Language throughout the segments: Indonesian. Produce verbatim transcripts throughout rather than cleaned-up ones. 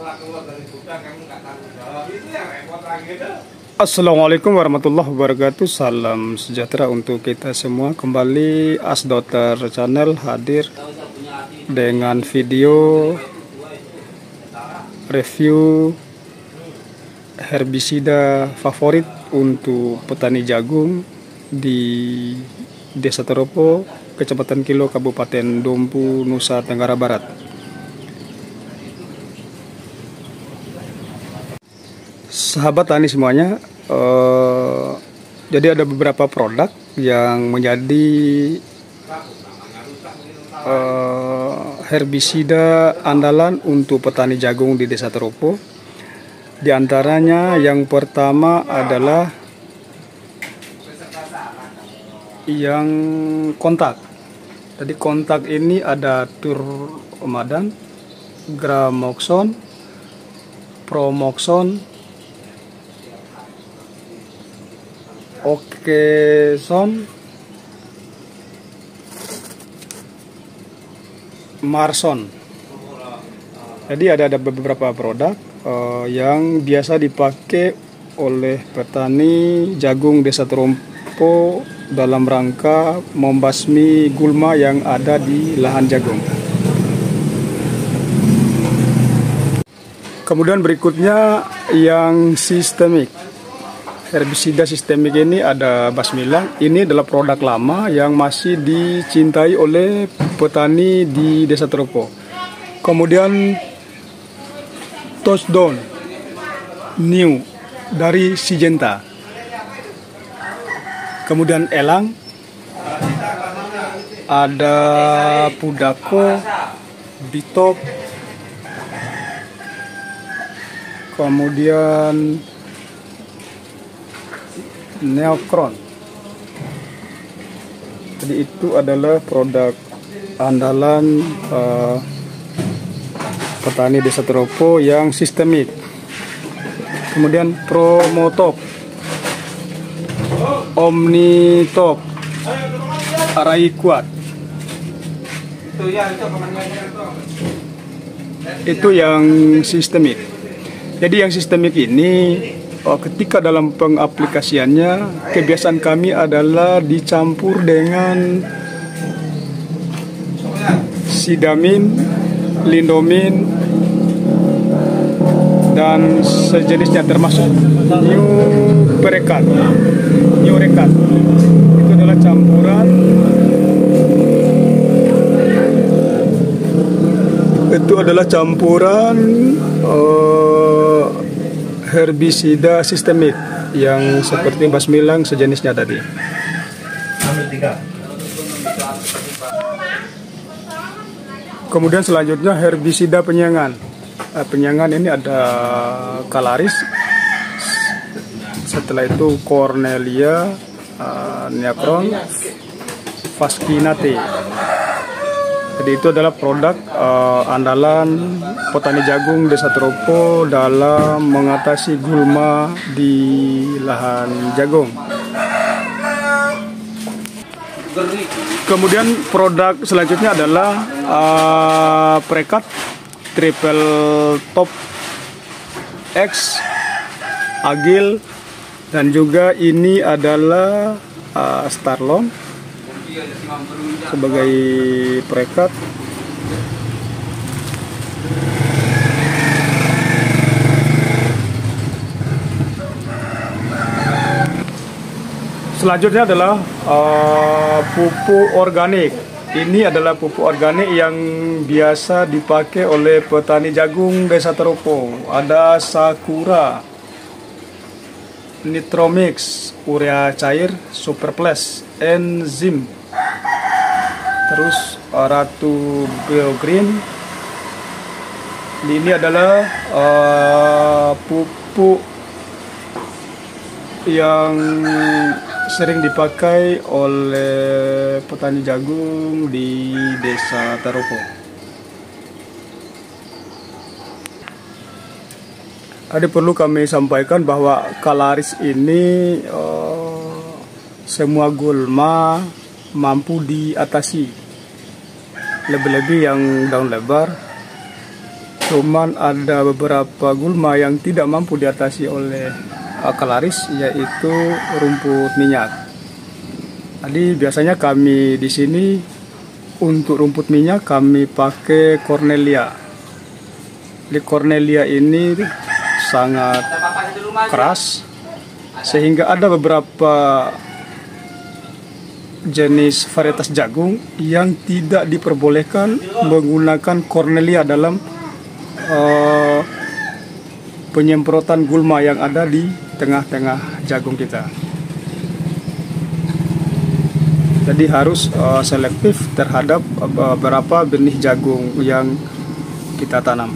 Assalamualaikum warahmatullahi wabarakatuh. Salam sejahtera untuk kita semua. Kembali Asdoter Channel hadir dengan video review herbisida favorit untuk petani jagung di Desa Teropo, Kecamatan Kilo, Kabupaten Dompu, Nusa Tenggara Barat. Sahabat tani semuanya, uh, jadi ada beberapa produk yang menjadi uh, herbisida andalan untuk petani jagung di Desa Teropo. Di antaranya yang pertama adalah yang kontak. Jadi kontak ini ada Turmadan, Gramoxone, Promoxone, Okeson, Marson. Jadi ada ada beberapa produk uh, yang biasa dipakai oleh petani jagung Desa Teropo dalam rangka membasmi gulma yang ada di lahan jagung. Kemudian berikutnya yang sistemik. Herbisida sistemik ini ada Basmilang. Ini adalah produk lama yang masih dicintai oleh petani di Desa Teropo. Kemudian Touchdown New dari Syngenta. Kemudian Elang, ada Pudako, Bitop, kemudian Neocron. Jadi itu adalah produk andalan uh, petani Desa Teropo yang sistemik. Kemudian Promotop, Omnitop, Arai Kuat. Itu yang sistemik. Jadi yang sistemik ini Oh, ketika dalam pengaplikasiannya, kebiasaan kami adalah dicampur dengan sidamin, lindomin, dan sejenisnya termasuk new perekat, new rekat. Itu adalah campuran. Itu adalah campuran. Uh, herbisida sistemik yang seperti Basmilang sejenisnya tadi. Kemudian selanjutnya herbisida penyengan. Nah, penyengan ini ada Kalaris, setelah itu Cornelia, uh, Neocron, Fascinate. Jadi itu adalah produk uh, andalan petani jagung Desa Teropo dalam mengatasi gulma di lahan jagung. Kemudian produk selanjutnya adalah uh, Prekat Triple Top X, Agil, dan juga ini adalah uh, Starlong sebagai perekat. Selanjutnya adalah uh, pupuk organik. Ini adalah pupuk organik yang biasa dipakai oleh petani jagung Desa Teropo. Ada Sakura, Nitromix, urea cair, Superplus, enzim, terus Ratu Biogreen. Ini adalah uh, pupuk yang sering dipakai oleh petani jagung di Desa Teropo. Ada perlu kami sampaikan bahwa Kalaris ini uh, semua gulma mampu diatasi, lebih-lebih yang daun lebar Cuman ada beberapa gulma yang tidak mampu diatasi oleh uh, Kalaris, yaitu rumput minyak. Jadi biasanya kami di sini untuk rumput minyak kami pakai Cornelia. Di Cornelia ini sangat keras sehingga ada beberapa jenis varietas jagung yang tidak diperbolehkan menggunakan Cornelia dalam Uh, penyemprotan gulma yang ada di tengah-tengah jagung kita. Jadi harus uh, selektif terhadap uh, beberapa benih jagung yang kita tanam.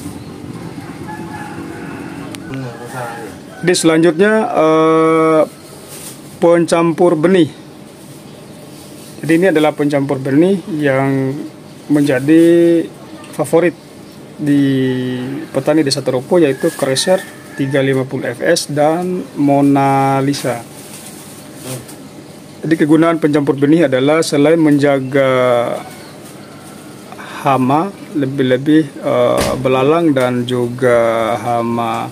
Jadi selanjutnya uh, pencampur benih. Jadi ini adalah pencampur benih yang menjadi favorit di petani Desa Taropo, yaitu Crescer tiga lima puluh F S dan Mona Lisa. Jadi kegunaan pencampur benih adalah selain menjaga hama, lebih-lebih uh, belalang dan juga hama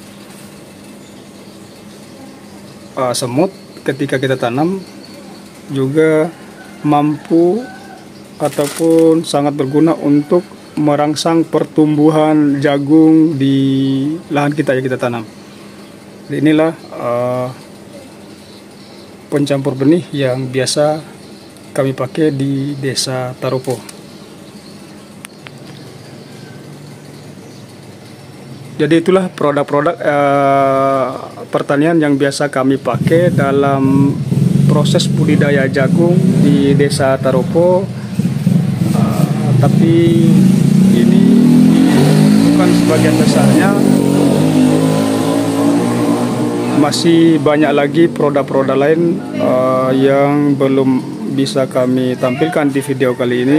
uh, semut ketika kita tanam, juga mampu ataupun sangat berguna untuk merangsang pertumbuhan jagung di lahan kita yang kita tanam. Jadi inilah uh, pencampur benih yang biasa kami pakai di Desa Taropo. Jadi itulah produk-produk uh, pertanian yang biasa kami pakai dalam proses budidaya jagung di Desa Taropo. Uh, tapi ini bukan sebagian besarnya, masih banyak lagi produk-produk lain uh, yang belum bisa kami tampilkan di video kali ini.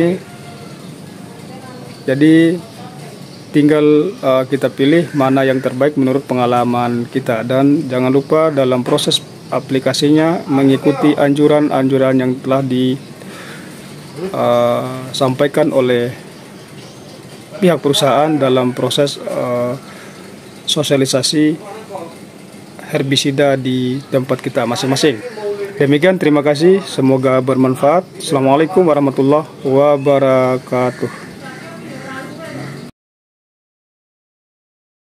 Jadi tinggal uh, kita pilih mana yang terbaik menurut pengalaman kita, dan jangan lupa dalam proses aplikasinya mengikuti anjuran-anjuran yang telah disampaikan uh, oleh pihak perusahaan dalam proses uh, sosialisasi herbisida di tempat kita masing-masing. Demikian, terima kasih, semoga bermanfaat. Assalamualaikum warahmatullahi wabarakatuh.